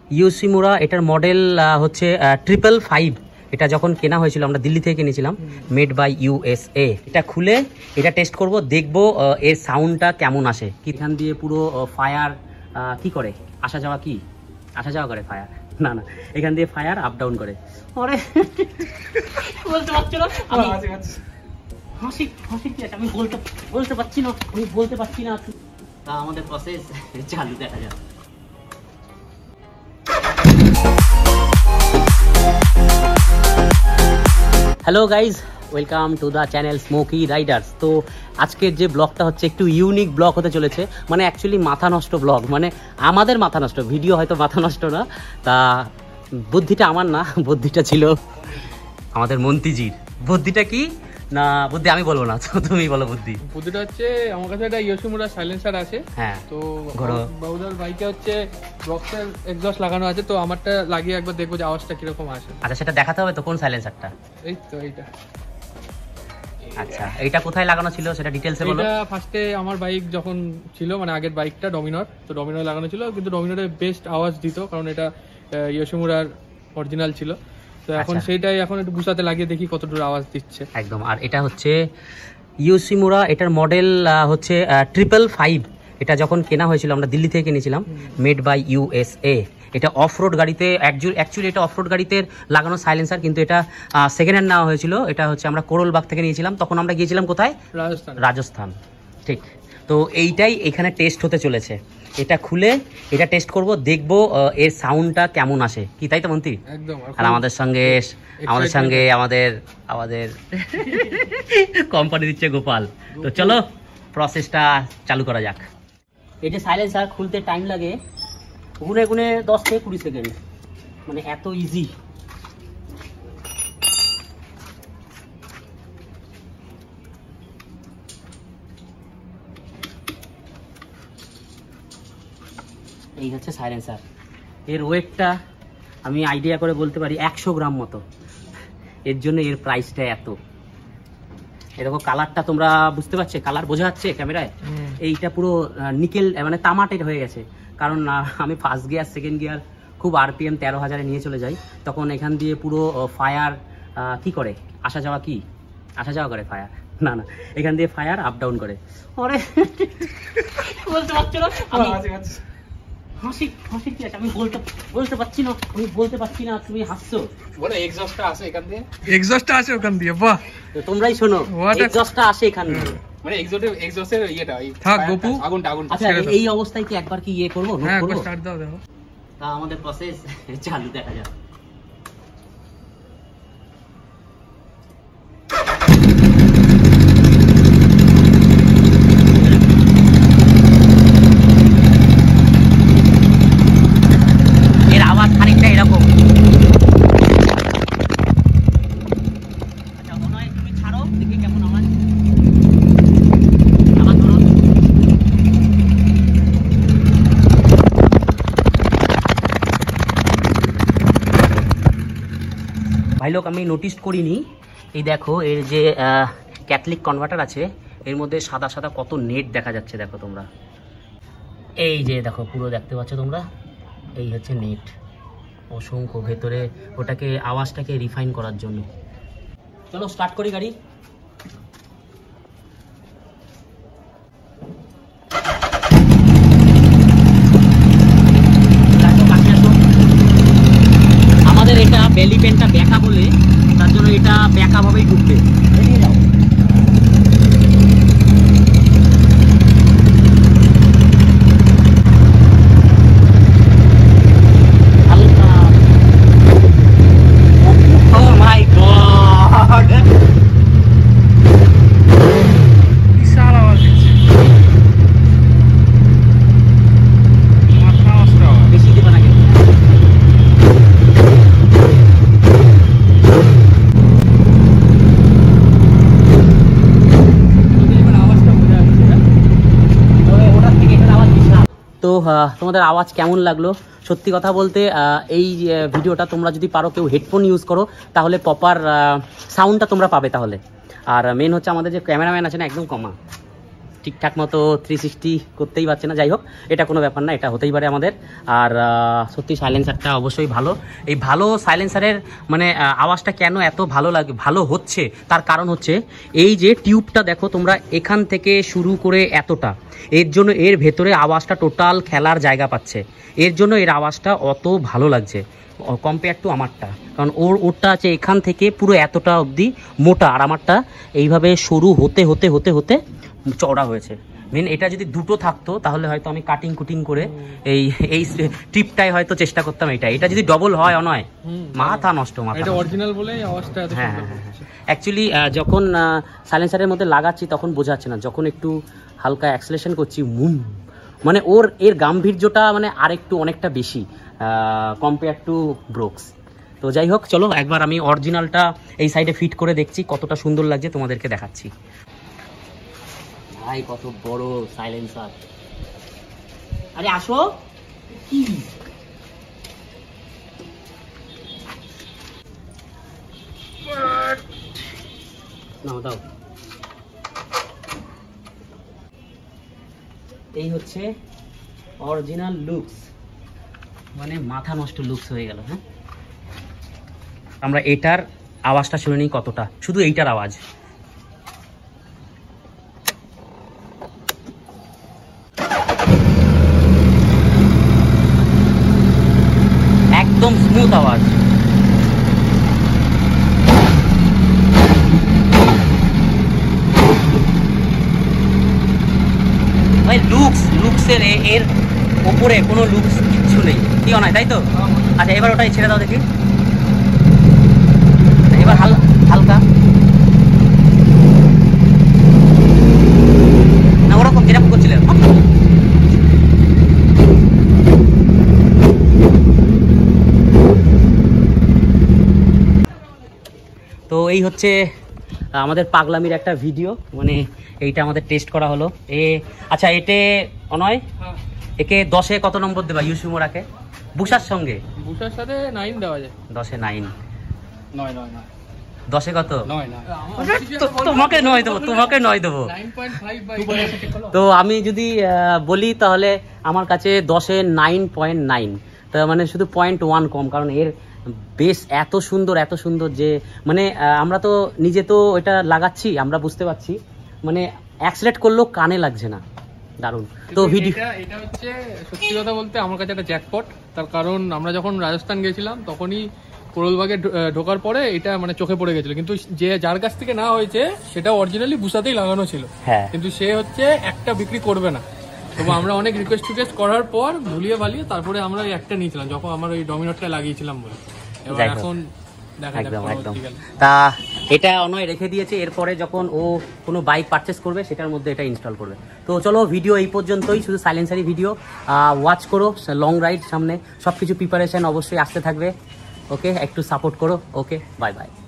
ইয়োশিমুরা এটার মডেল হচ্ছে 555। এটা যখন কেনা হয়েছিল আমরা দিল্লি থেকে কিনেছিলাম, মেড বাই USA। এটা খুলে এটা টেস্ট করব, দেখব এর সাউন্ডটা কেমন আসে। এখান দিয়ে পুরো ফায়ার কি করে আসা যাওয়া, কি আসা যাওয়া করে ফায়ার, না না এখান দিয়ে ফায়ার আপ ডাউন করে। আরে বলতে পারছো না, আমি হাসি হাসি কি আছে, আমি বলতে পারছি না, আমি বলতে পারছি না। তা আমাদের প্রসেস চালু, দেখা যাক। Hello guys, welcome to the channel smoky riders. তো আজকের যে ব্লগটা হচ্ছে একটু ইউনিক ব্লগ হতে চলেছে, মানে অ্যাকচুয়ালি মাথা নষ্ট ব্লগ, মানে আমাদের মাথা নষ্ট, ভিডিও হয়তো মাথা নষ্ট না, তা বুদ্ধিটা আমার না, বুদ্ধিটা ছিল আমাদের মন্ত্রীজির। বুদ্ধিটা কি না, বুদ্ধি আমি বলবো না, তুমি বলো। বুদ্ধিটা হচ্ছে আমার কাছে একটা ইয়োশিমুরা সাইলেন্সার আছে, হ্যাঁ, তো বাবুদার বাইকে হচ্ছে বক্সের এক্সস্ট লাগানো আছে, তো আমারটা লাগিয়ে একবার দেখবো যে আওয়াজটা কিরকম আসে। আচ্ছা, সেটা দেখাতে হবে তো, কোন সাইলেন্সারটা? এই তো এইটা। আচ্ছা, এইটা কোথায় লাগানো ছিল সেটা ডিটেইলসে বলো। এটা ফার্স্টে আমার বাইক যখন ছিল, মানে আগের বাইকটা ডমিনর, তো ডমিনর লাগানো ছিল, কিন্তু ডমিনরের বেস্ট আওয়াজ দিত, কারণ এটা ইয়োশিমুরার অরিজিনাল ছিল। তো এখন সেইটাই এখন একটু বুসাতে লাগিয়ে দেখি কত দূর আওয়াজ দিচ্ছে একদম। আর এটা হচ্ছে ইয়োশিমুরা, এটার মডেল হচ্ছে 555। এটা যখন কেনা হয়েছিল আমরা দিল্লি থেকে কিনেছিলাম, মেড বাই USA। এটা অফ রোড গাড়িতে, অ্যাকচুয়ালি এটা অফ রোড গাড়িতে লাগানো সাইলেন্সার, কিন্তু এটা সেকেন্ড হ্যান্ড নেওয়া হয়েছিল। এটা হচ্ছে আমরা কোরলবাগ থেকে নিয়েছিলাম, তখন আমরা গিয়েছিলাম কোথায়? রাজস্থান, ঠিক। তো এইটাই এখানে টেস্ট হতে চলেছে। এটা খুলে এটা টেস্ট করব, দেখব এর সাউন্ডটা কেমন আসে, কি তাই তো মন্ত্রী? একদম। আর আমাদের সঙ্গে আমাদের কোম্পানি দিচ্ছে গোপাল। তো চলো প্রসেসটা চালু করা যাক। এই যে সাইলেন্সার খুলতে টাইম লাগে গুনে গুনে 10 থেকে 20 সেকেন্ড, মানে এত ইজি। এই হচ্ছে সাইলেন্সার। এর ওয়েটটা আমি আইডিয়া করে বলতে পারি 100 গ্রাম মতো, এর জন্য এর প্রাইসটা এত। এরকম কালারটা তোমরা বুঝতে পারছো, কালার বোঝা যাচ্ছে ক্যামেরায়? এইটা পুরো নিকেল, মানে তামাটের হয়ে গেছে, কারণ আমি ফার্স্ট গিয়ার সেকেন্ড গিয়ার খুব RPM 13,000-এ নিয়ে চলে যাই, তখন এখান দিয়ে পুরো ফায়ার কি করে আসা যাওয়া, কি আসা যাওয়া করে ফায়ার, না না এখান দিয়ে ফায়ার আপ ডাউন করে। আরে বলতে পারছো না, আমি হাসি হাসি কি আছে, আমি বলতে পারছি না, আমি বলতে পারছি না, তুমি হাসছো। বলো এক্সস্টটা আসে এখান দিয়ে, এক্সস্টটা আসে ওখান দিয়ে। বাহ, তো তোমরাই শোনো, এক্সস্টটা আসে এখান দিয়ে, মানে এক্সস্টের ইয়েটা থাক গপু, আগুনটা। আচ্ছা, এই অবস্থায় কি একবার কি ইয়ে করব, নোট করব? স্টার্ট দাও, দেখো। তা আমাদের প্রসেস চালু, দেখা যাক। ভাই লোক, আমি নোটিস করিনি, এই দেখো এর যে ক্যাথলিক কনভার্টার আছে, এর মধ্যে সাদা সাদা কত নেট দেখা যাচ্ছে, দেখো তোমরা। এই যে দেখো, পুরো দেখতে পাচ্ছ তোমরা, এই হচ্ছে নেট, অসংখ্য ভেতরে, ওটাকে আওয়াজটাকে রিফাইন করার জন্য। চলো স্টার্ট করি গাড়ি। আমাদের এটা বেলি পেনটা ব্যাকা বলে, তার জন্য এটা ব্যাকা ভাবেই ঢুকবে। তো তোমাদের আওয়াজ কেমন লাগলো? সত্যি কথা বলতে এই ভিডিওটা তোমরা যদি পারো কেউ হেডফোন ইউজ করো, তাহলে প্রপার সাউন্ডটা তোমরা পাবে তাহলে। আর মেন হচ্ছে আমাদের যে ক্যামেরাম্যান আছে না, একদম কমা, ঠিকঠাক মতো 360 করতেই পারছে না। যাই হোক, এটা কোনো ব্যাপার না, এটা হতেই পারে আমাদের। আর সত্যি সাইলেন্সারটা অবশ্যই ভালো। এই ভালো সাইলেন্সারের মানে আওয়াজটা কেন এত ভালো লাগে, ভালো হচ্ছে, তার কারণ হচ্ছে এই যে টিউবটা দেখো তোমরা, এখান থেকে শুরু করে এতটা, এর জন্য এর ভেতরে আওয়াজটা টোটাল খেলার জায়গা পাচ্ছে, এর জন্য এর আওয়াজটা অত ভালো লাগছে কম্পেয়ার টু আমারটা। কারণ ওরটা আছে এখান থেকে পুরো এতটা অবধি মোটা, আর আমারটা এইভাবে সরু হতে হতে হতে হতে চওড়া হয়েছে। মেন এটা যদি দুটো থাকতো তাহলে হয়তো আমি কাটিং কুটিং করে এই এই টিপটাই হয়তো চেষ্টা করতাম। এটা যদি ডবল হয় নয়, মাথা নষ্ট। এটা অরিজিনাল বলেই আওয়াজটা এত সুন্দর হচ্ছে। অ্যাকচুয়ালি যখন সাইলেন্সারের মধ্যে লাগাচ্ছি তখন বোঝা যাচ্ছে না, যখন একটু হালকা অ্যাক্সেলেশন করছি মানে এর গাম্ভীর্যটা মানে আরেকটু অনেকটা বেশি কম্পেয়ার টু ব্রোক্স। তো যাই হোক, চলো একবার আমি অরিজিনালটা এই সাইডে ফিট করে দেখছি কতটা সুন্দর লাগছে, তোমাদেরকে দেখাচ্ছি। ভাই কত বড় সাইলেন্সার! আরে আসো, কি নাও দাও। এই হচ্ছে অরিজিনাল লুকস, মানে মাথা নষ্ট লুকস হয়ে গেল। হ্যাঁ, আমরা এটার আওয়াজটা শুনে নিই কতটা, শুধু এইটার আওয়াজ। একদম স্মুথ আওয়াজ। ভাই লুকসের এর ওপরে কোনো লুকস কিচ্ছু নেই, কি নয়, তাই তো? আচ্ছা, এবার ওটাই ছেড়ে দাও দেখি, এবার হালকা না, ওরকম যেরকম করছিলেন। তো এই হচ্ছে আমাদের পাগলামির একটা ভিডিও, মানে এইটা আমাদের টেস্ট করা হলো। আচ্ছা, এতে অনয় একে 10-এ কত নম্বর দেবা ইয়োশিমুরাকে? বুসার সঙ্গে, বুসার সাথে 9 দেওয়া যায়। 10-এ 9? 9 10-এ কত? 9 তোমাকে 9 দেবো, তোমাকে 9 দেবো। 9.5 তো আমি যদি বলি তাহলে আমার কাছে 10-এ 9.9, তা মানে শুধু 0.1 কম, কারণ এর বেশ এত সুন্দর যে মানে আমরা তো নিজে তো এটা লাগাচ্ছি, আমরা বুঝতে পারছি, মানে অ্যাক্সিলেট করলেও কানে লাগছে না, দারুণ। তো ভিডিও এটা হচ্ছে সত্যি কথা বলতে আমার কাছে একটা জ্যাকপট। তার কারণ আমরা যখন রাজস্থান গেছিলাম তখনই কোরলবাগে ঢোকার পরে এটা মানে চোখে পড়ে গেছিল, কিন্তু যার কাছ থেকে না হয়েছে সেটা অরিজিনালি বুসাতেই লাগানো ছিল, কিন্তু সে হচ্ছে একটা বিক্রি করবে না। তবু আমরা অনেক রিকোয়েস্ট করার পর ভুলিয়ে ভালিয়ে তারপরে আমরা ওই একটা নিয়েছিলাম, যখন আমরা ওই ডমিনোরটা লাগিয়েছিলাম বলে। এবার এখন একদম তা এটা অনয় রেখে দিয়েছে, এরপরে যখন ও কোনো বাইক পারচেস করবে সেটার মধ্যে এটা ইনস্টল করবে। তো চলো, ভিডিও এই পর্যন্তই, শুধু সাইলেন্সারি ভিডিও ওয়াচ করো, লং রাইড সামনে, সব কিছু প্রিপারেশন অবশ্যই আসতে থাকবে। ওকে, একটু সাপোর্ট করো। Okay, bye by.